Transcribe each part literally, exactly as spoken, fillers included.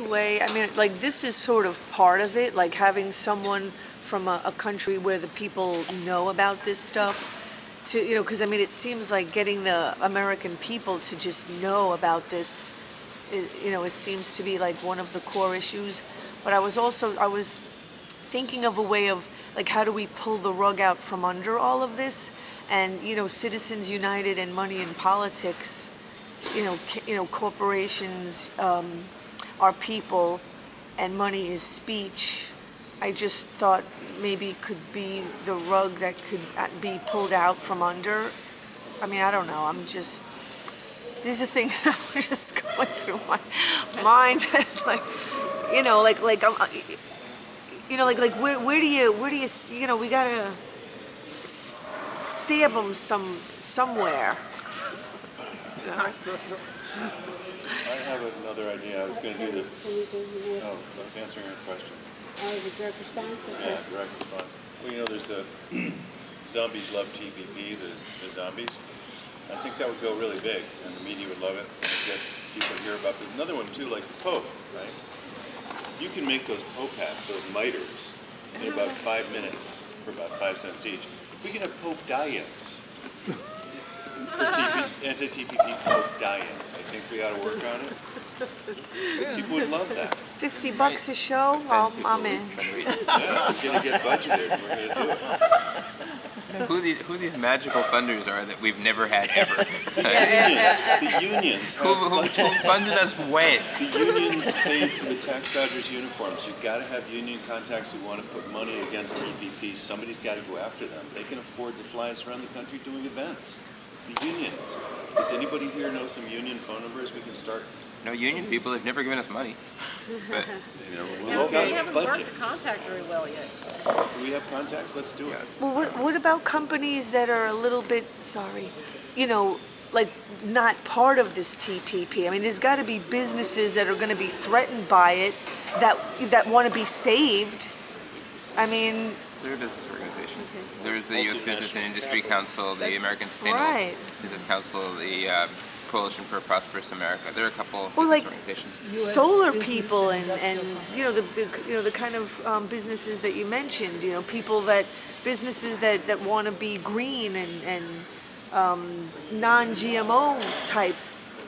certain way, I mean, like, this is sort of part of it, like having someone from a, a country where the people know about this stuff to, you know, because I mean, it seems like getting the American people to just know about this, is, you know, it seems to be like one of the core issues. But I was also, I was thinking of a way of, like, how do we pull the rug out from under all of this? And, you know, Citizens United and Money in Politics, you know, you know, corporations um, are people and money is speech. I just thought maybe could be the rug that could be pulled out from under. I mean, I don't know. I'm just, these are things that are just going through my mind. It's like, you know, like, like, I'm, you know, like, like, where, where do you, where do you, you know, we gotta stab them some, somewhere. You know? I have another idea. I was going to do the, oh, I was answering a question. Oh, the direct response? Okay. Yeah, direct response. Well, you know, there's the Zombies Love T P P, the, the zombies. I think that would go really big, and the media would love it, and get people to hear about it. There's another one, too, like the Pope, right? You can make those Pope hats, those miters, in about five minutes for about five cents each. We can have Pope die-ins. Anti-T P P Pope die-ins. I think we ought to work on it. People would love that. Fifty bucks a show? Well, I'm in. Yeah, we're going to get budgeted. We're going to do it. Who these, who these magical funders are that we've never had ever? The unions. The unions. Who, who, who funded us when? The unions paid for the tax dodgers' uniforms. You've got to have union contacts who want to put money against T P P. Somebody's got to go after them. They can afford to fly us around the country doing events. The unions. Does anybody here know some union phone numbers we can start? No union people have never given us money. But, you know, we'll No, all we got haven't worked budgets. the contacts very well yet. Do we have contacts? Let's do it. Well, what, what about companies that are a little bit, sorry, you know, like not part of this T P P? I mean, there's got to be businesses that are going to be threatened by it that that want to be saved. I mean, there are business organizations. There's the U S Business and Industry Council, the American Sustainable right. Business Council, the um, Coalition for a Prosperous America. There are a couple of well, business like organizations. solar people and, and you know the, the you know the kind of um, businesses that you mentioned. You know, people that businesses that, that want to be green and and um, non-G M O type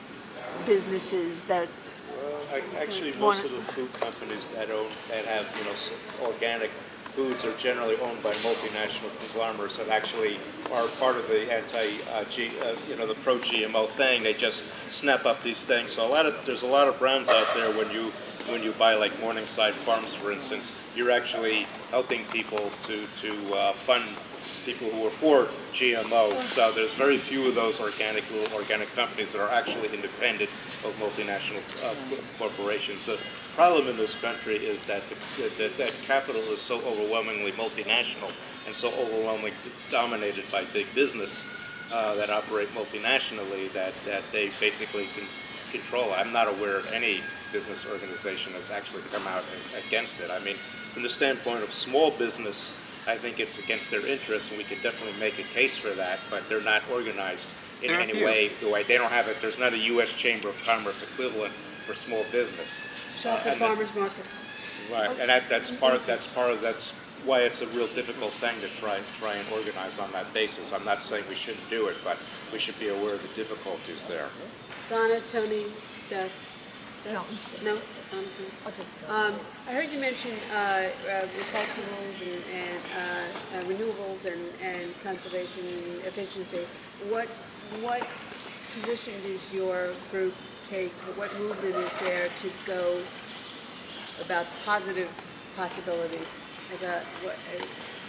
businesses that. Well, actually, most of the food companies that own that have you know organic foods are generally owned by multinational conglomerates that actually are part of the anti, uh, G, uh, you know, the pro-G M O thing. They just snap up these things. So a lot of there's a lot of brands out there when you when you buy like Morningside Farms, for instance, you're actually helping people to to uh, fund people who are for G M Os. So there's very few of those organic little organic companies that are actually independent of multinational uh, corporations. The problem in this country is that, the, that that capital is so overwhelmingly multinational and so overwhelmingly dominated by big business uh, that operate multinationally that, that they basically can control. I'm not aware of any business organization that's actually come out against it. I mean, from the standpoint of small business, I think it's against their interests, and we could definitely make a case for that, but they're not organized in There are any few. way. The way they don't have it, there's not a U S Chamber of Commerce equivalent for small business. Shop Uh, at and that- farmers markets. Right, and that, that's part of that's part of that's why it's a real difficult thing to try try and organize on that basis. I'm not saying we shouldn't do it, but we should be aware of the difficulties there. Donna, Tony, Steph. No. No? Um, I'll just um, I heard you mention uh, uh, recyclables and, and uh, uh, renewables and, and conservation and efficiency. What what position does your group take? What movement is there to go about positive possibilities? About what? Uh,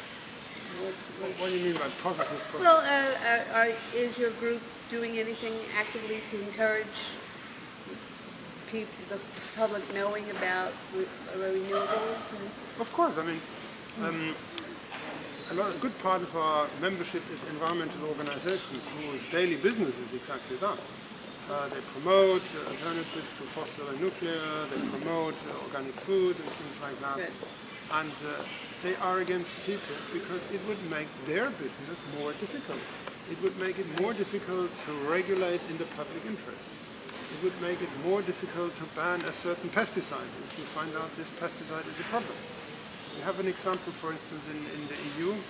what, what What do you mean by positive? positive? well, uh, are, are, is your group doing anything actively to encourage people, the public knowing about re renewables? And Of course, I mean, um, a, lot, a good part of our membership is environmental organizations whose daily business is exactly that. Uh, they promote uh, alternatives to fossil and nuclear, they promote uh, organic food and things like that. Good. And uh, they are against T P P because it would make their business more difficult. It would make it more difficult to regulate in the public interest. it would make it more difficult to ban a certain pesticide if you find out this pesticide is a problem. We have an example, for instance, in, in the E U.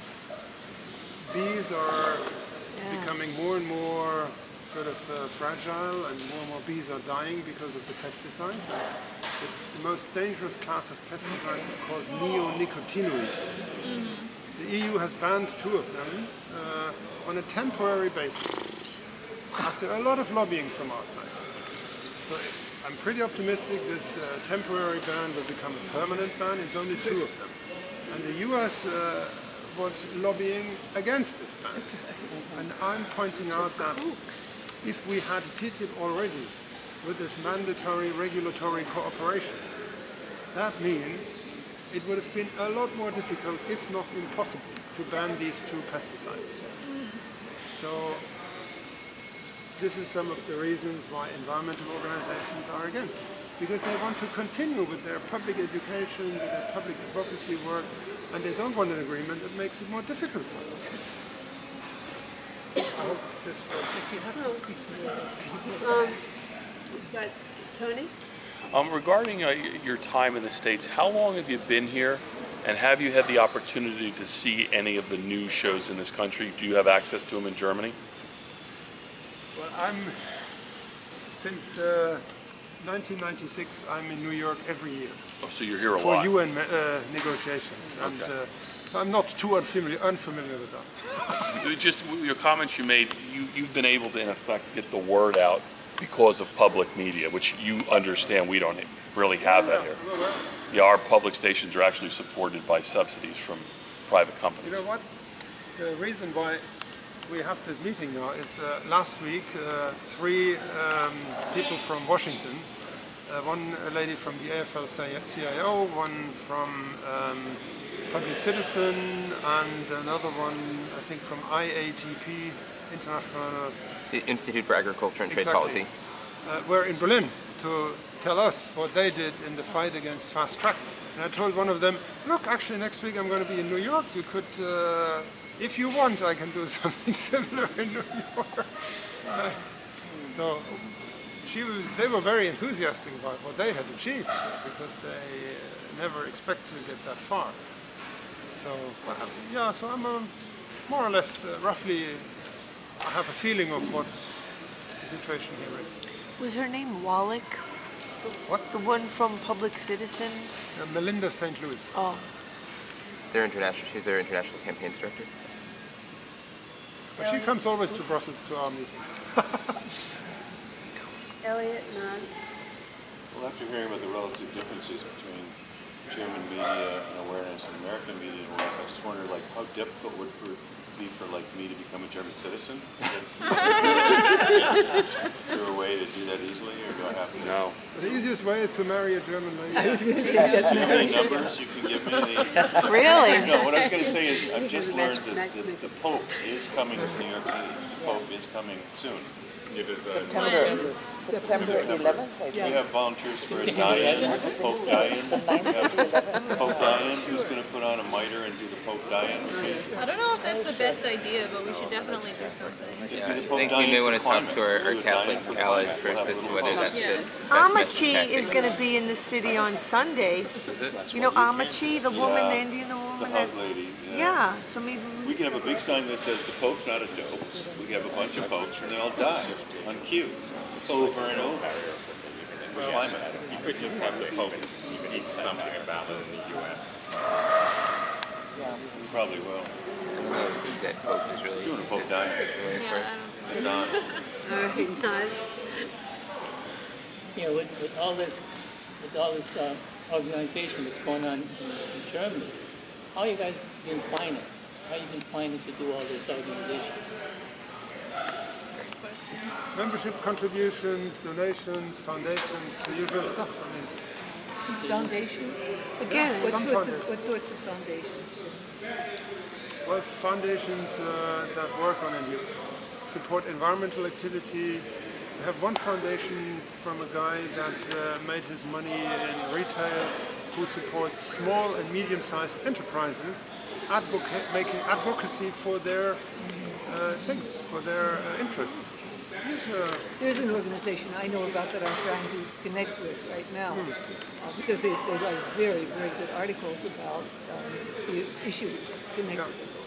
Bees are Yeah. becoming more and more sort of uh, fragile, and more and more bees are dying because of the pesticides. The, the most dangerous class of pesticides is called neonicotinoids. Mm-hmm. The E U has banned two of them uh, on a temporary basis, after a lot of lobbying from our side. So I'm pretty optimistic this uh, temporary ban will become a permanent ban. It's only two of them. And the U S uh, was lobbying against this ban. And I'm pointing out that if we had T T I P already with this mandatory regulatory cooperation, that means it would have been a lot more difficult, if not impossible, to ban these two pesticides. So this is some of the reasons why environmental organizations are against, because they want to continue with their public education, with their public advocacy work, and they don't want an agreement that makes it more difficult for them. I hope this works. Um, got Tony? Um, regarding uh, your time in the States, how long have you been here, and have you had the opportunity to see any of the news shows in this country? Do you have access to them in Germany? Well, I'm, since uh, nineteen ninety-six, I'm in New York every year. Oh, so you're here a for lot. U N uh, negotiations, and Okay. uh, so I'm not too unfamiliar, unfamiliar with that. Just your comments you made, you, you've been able to, in effect, get the word out because of public media, which you understand we don't really have that here. Well, well, Yeah, our public stations are actually supported by subsidies from private companies. you know what? The reason why we have this meeting now is uh, last week uh, three um, people from Washington, uh, one lady from the A F L C I O, one from um, Public Citizen, and another one, I think, from I A T P, International The Institute for Agriculture and Trade Exactly. Policy. Uh, were in Berlin to tell us what they did in the fight against fast track. And I told one of them, look, actually next week I'm going to be in New York. You could, uh, if you want, I can do something similar in New York. Uh, so she was, they were very enthusiastic about what they had achieved, because they uh, never expected to get that far. So, uh, yeah, so I'm um, more or less, uh, roughly, I have a feeling of what the situation here is. Was her name Wallach? What? The one from Public Citizen? Uh, Melinda Saint Louis. Oh, Their international, she's their international campaigns director. But she comes always to Brussels to our meetings. Elliot, Naz? Well, after hearing about the relative differences between German media and awareness and American media awareness, I just wonder, like, how difficult would for be for like me to become a German citizen? Is there a way to do that easily, or do I have to? No. The easiest way is to marry a German lady. I was going to say Do that. you have any numbers you can give me? Any... really? No, what I was going to say is I've just learned that the, the Pope is coming to New York City. The Pope is coming soon. September, September eleventh, I We think. have volunteers for a die-in, Pope die-in. We have Pope die-in, who's going to put on a mitre and do the Pope die-in. I don't know if that's the best idea, but we should definitely do something. Yeah, I think we may want to talk to our, our Catholic allies first as to whether that's the Yes. best method Amachi tactic. is going to be in the city on Sunday. Is it? You know Amachi, the woman, Yeah. the Indian, the The woman hug that... lady. Yeah, so maybe... We can have a big sign that says the Pope's not a dope. We can have a bunch of popes and they all die on cue, over and over. For climate. You could just have the Pope speak something about it in the U S. We probably will. I don't know if that Pope is really Doing a Pope die. Yeah, I don't It's on. All right, Naz? You know, with, with all this, with all this uh, organization that's going on in, in Germany, how are you guys being financed? How are you being financed to do all this organization? Membership contributions, donations, foundations, the usual stuff. I mean, Foundations? Again, What Some sorts foundations. of, what sorts of foundations? well, foundations uh, that work on and support environmental activity. We have one foundation from a guy that uh, made his money in retail, who supports small and medium-sized enterprises, advocate, making advocacy for their uh, things, for their uh, interests. Here's a, There's an organization I know about that I'm trying to connect with right now, uh, because they, they write very, very good articles about um, the issues connected Yeah. with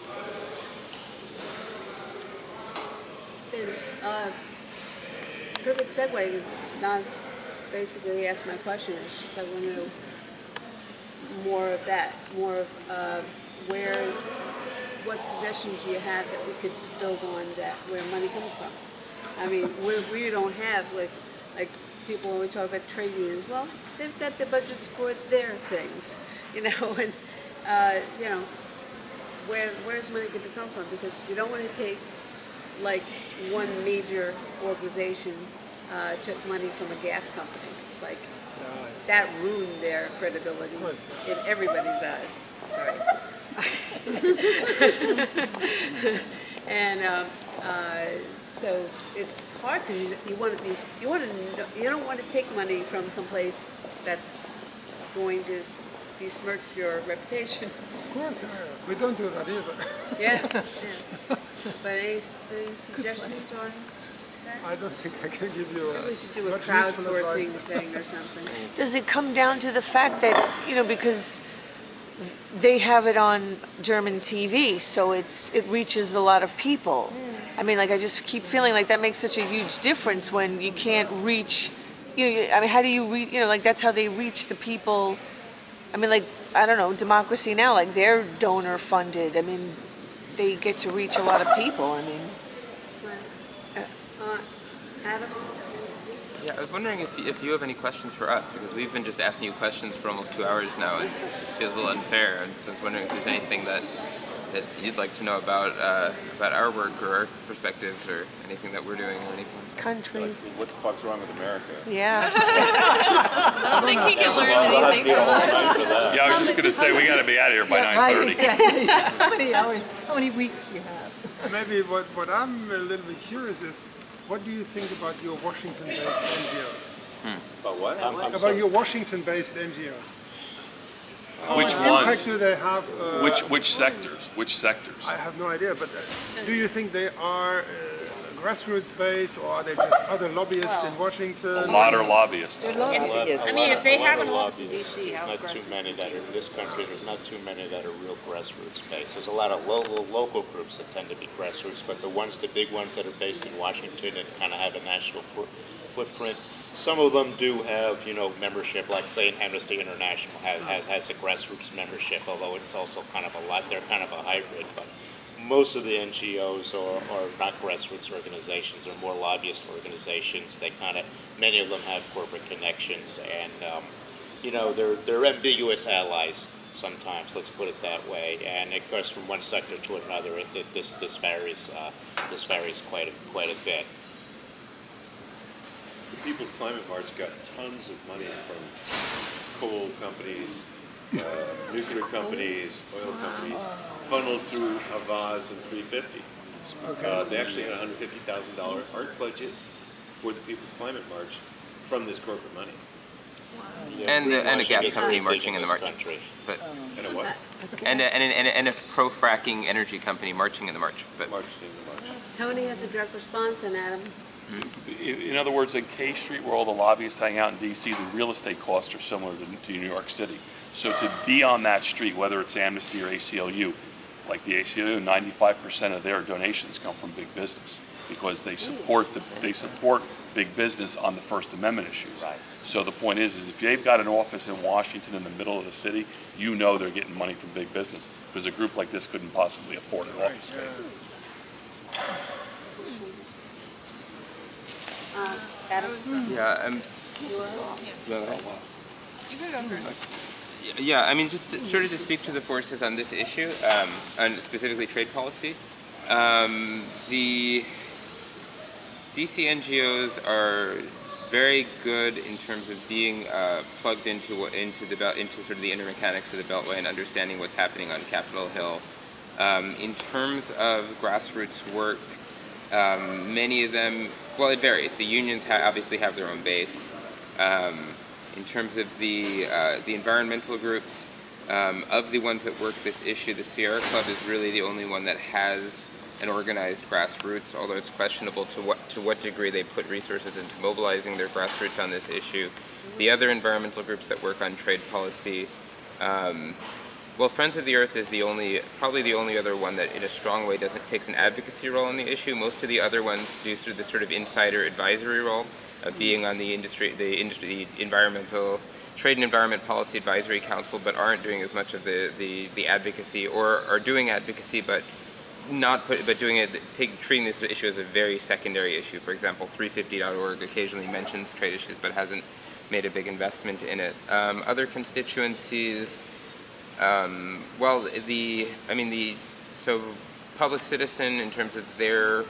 it. And, uh, perfect segue, because Nas basically asked my question. It's just I want to know more of that, more of uh, where, what suggestions do you have that we could build on that, where money comes from? I mean, we we don't have, like, like people when we talk about trade unions, well, they've got the budgets for their things, you know, and, uh, you know, where where's money going to come from? Because we don't want to take, like, one major organization uh, took money from a gas company. It's like, that ruined their credibility in everybody's eyes. Sorry. And um, uh, so it's hard because you, you want to be, you want to, you don't want to take money from someplace that's going to besmirch your reputation. of course, uh, we don't do that either. Yeah. Yeah. But any, any suggestions on that? I don't think I can give you a Maybe we should do a much useful crowdsourcing advice. thing or something. Does it come down to the fact that, you know, because they have it on German T V, so it's it reaches a lot of people. I mean, like, I just keep feeling like that makes such a huge difference when you can't reach, you know, I mean, how do you reach, you know, like, that's how they reach the people. I mean, like, I don't know, Democracy Now!, like, they're donor funded. I mean, they get to reach a lot of people. I mean, Uh, Adam? Yeah, I was wondering if you, if you have any questions for us, because we've been just asking you questions for almost two hours now, and it feels a little unfair. And so I was wondering if there's anything that that you'd like to know about uh, about our work or our perspectives or anything that we're doing or anything. country. Like, what the fuck's wrong with America? Yeah. I don't think he can learn anything from us. Yeah, I was just going to say, we got to be out of here by Yeah, nine right, thirty. exactly. How many hours, how many weeks you have? Maybe what, what I'm a little bit curious is, what do you think about your Washington-based N G Os? About what? I'm, I'm About sorry. your Washington-based N G Os? Which What ones? impact do they have? Uh, Which which sectors? Which sectors? I have no idea, but uh, do you think they are uh, grassroots-based, or are they just other lobbyists in Washington? A lot are lobbyists. They're lobbyists. A I mean, lot if they of- a lot have of an office in lobbyists. D C, how There's not too aggressive? many that are, in this country, there's not too many that are real grassroots based. There's a lot of local, local groups that tend to be grassroots, but the ones, the big ones that are based in Washington and kind of have a national foot, footprint, some of them do have, you know, membership, like say Amnesty International has, has, has a grassroots membership, although it's also kind of a lot, they're kind of a hybrid, but most of the N G Os are, are not grassroots organizations, they're more lobbyist organizations. They kind of, many of them have corporate connections, and um, you know, they're they're ambiguous allies sometimes. Let's put it that way. And it goes from one sector to another. It, it, this this varies uh, this varies quite a, quite a bit. The People's Climate March got tons of money from coal companies, uh, nuclear companies, oil companies, funneled through Avaz and three fifty. Uh, they actually had a one hundred fifty thousand dollars art budget for the People's Climate March from this corporate money. Yeah, And the- and a greenwashing gas is company really big marching in the this march. country. But And a what? and a, and, a, and, a, and a pro-fracking energy company marching in the march. But March in the march. Tony has a direct response, and Adam? In in other words, in K Street, where all the lobbyists hang out in D C, the real estate costs are similar to, to New York City. So to be on that street, whether it's Amnesty or A C L U, like the A C L U, ninety-five percent of their donations come from big business because they support the they support big business on the First Amendment issues. Right. So the point is, is if they've got an office in Washington in the middle of the city, you know they're getting money from big business because a group like this couldn't possibly afford an office space. Uh, Adam? yeah, um, You were? go ahead. You can go first. Yeah, I mean, just to, sort of to speak to the forces on this issue, um, and specifically trade policy, um, the D C N G Os are very good in terms of being uh, plugged into what into the belt, into sort of the inner mechanics of the Beltway and understanding what's happening on Capitol Hill. Um, in terms of grassroots work, um, many of them, well, it varies. The unions ha obviously have their own base. Um, in terms of the uh, the environmental groups, um, of the ones that work this issue, the Sierra Club is really the only one that has an organized grassroots, although it's questionable to what to what degree they put resources into mobilizing their grassroots on this issue. The other environmental groups that work on trade policy, um, well, Friends of the Earth is the only, probably the only other one that in a strong way doesn't takes an advocacy role on the issue. Most of the other ones do sort of the sort of insider advisory role of being on the industry, the industry, the environmental, Trade and Environment Policy Advisory Council, but aren't doing as much of the, the, the advocacy, or are doing advocacy, but not put, but doing it, take, treating this issue as a very secondary issue. For example, three fifty dot org occasionally mentions trade issues, but hasn't made a big investment in it. Um, other constituencies, um, well, the, I mean, the, so Public Citizen, in terms of their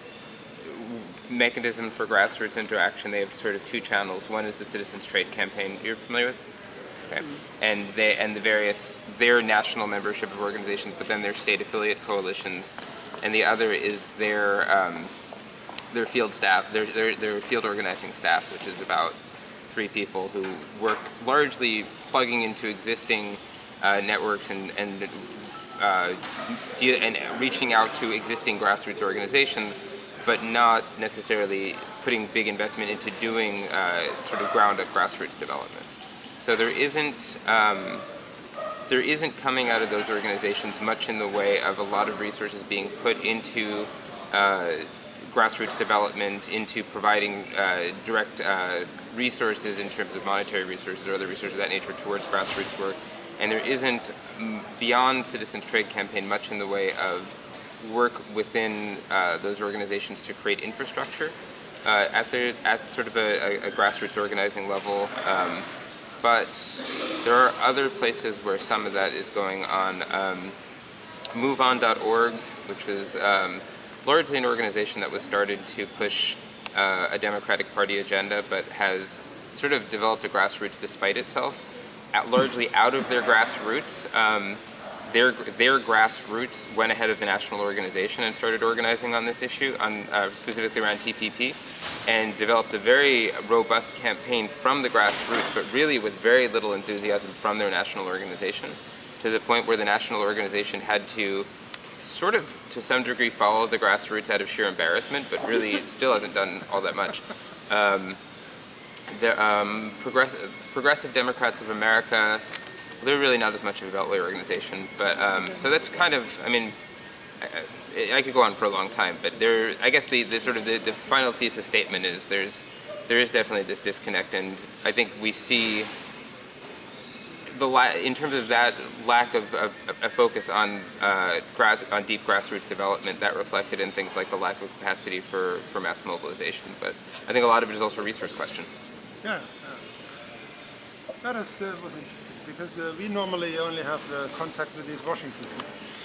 mechanism for grassroots interaction, they have sort of two channels. One is the Citizens Trade Campaign. You're familiar with? Okay. And they and the various their national membership of organizations, but then their state affiliate coalitions, and the other is their um, their field staff, their, their their field organizing staff, which is about three people who work largely plugging into existing uh, networks and and uh, and reaching out to existing grassroots organizations, but not necessarily putting big investment into doing uh, sort of ground up grassroots development. So there isn't um, there isn't coming out of those organizations much in the way of a lot of resources being put into uh, grassroots development, into providing uh, direct uh, resources in terms of monetary resources or other resources of that nature towards grassroots work. And there isn't, beyond Citizens Trade Campaign, much in the way of work within uh, those organizations to create infrastructure uh, at the at sort of a, a, a grassroots organizing level. Um, But there are other places where some of that is going on. Um, move on dot org, which is um, largely an organization that was started to push uh, a Democratic Party agenda, but has sort of developed a grassroots despite itself, at, largely out of their grassroots. Um, their their grassroots went ahead of the national organization and started organizing on this issue, on uh, specifically around T P P, and developed a very robust campaign from the grassroots, but really with very little enthusiasm from their national organization, to the point where the national organization had to sort of, to some degree, follow the grassroots out of sheer embarrassment, but really still hasn't done all that much. Um, the um, Progressive, Progressive Democrats of America, they're really not as much of a Beltway organization, but um, so that's kind of, I mean, I, I could go on for a long time, but there, I guess the, the sort of the, the final thesis statement is there's there is definitely this disconnect, and I think we see the la in terms of that lack of, of a focus on uh, grass on deep grassroots development, that reflected in things like the lack of capacity for for mass mobilization. But I think a lot of it is also a resource question. Yeah, yeah. That is, uh, was interesting, because uh, we normally only have uh, contact with these Washington people.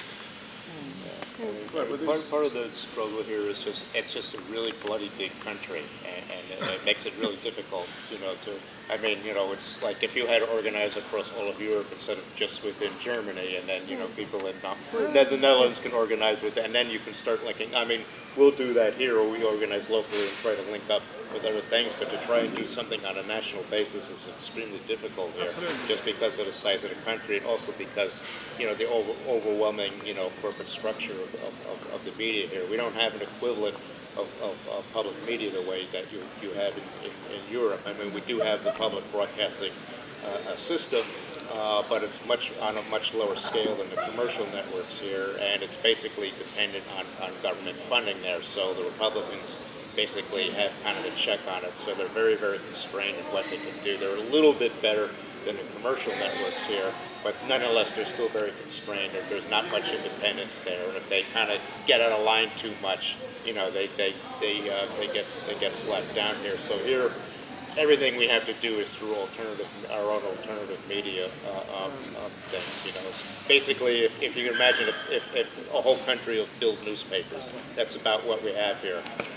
Right, but part, part of the struggle here is just, it's just a really bloody big country, and, and it makes it really difficult, you know, to, I mean, you know, it's like if you had to organize across all of Europe instead of just within Germany, and then, you know, people in the Netherlands can organize with, and then you can start linking, I mean, we'll do that here, or we organize locally and try to link up with other things, but to try and do something on a national basis is extremely difficult here, just because of the size of the country, and also because, you know, the over, overwhelming, you know, corporate structure of, of, of the media here. We don't have an equivalent of, of, of public media the way that you, you have in, in, in Europe. I mean, we do have the public broadcasting uh, system, uh, but it's much on a much lower scale than the commercial networks here, and it's basically dependent on, on government funding there. So the Republicans basically have kind of a check on it, so they're very, very constrained in what they can do. They're a little bit better than the commercial networks here, but nonetheless, they're still very constrained. There's not much independence there, and if they kind of get out of line too much, you know, they they they uh, they get they get slapped down here. So here, everything we have to do is through alternative, our own alternative media uh, um, um, things. You know, basically, if, if you can imagine, if, if, if a whole country will build newspapers, that's about what we have here.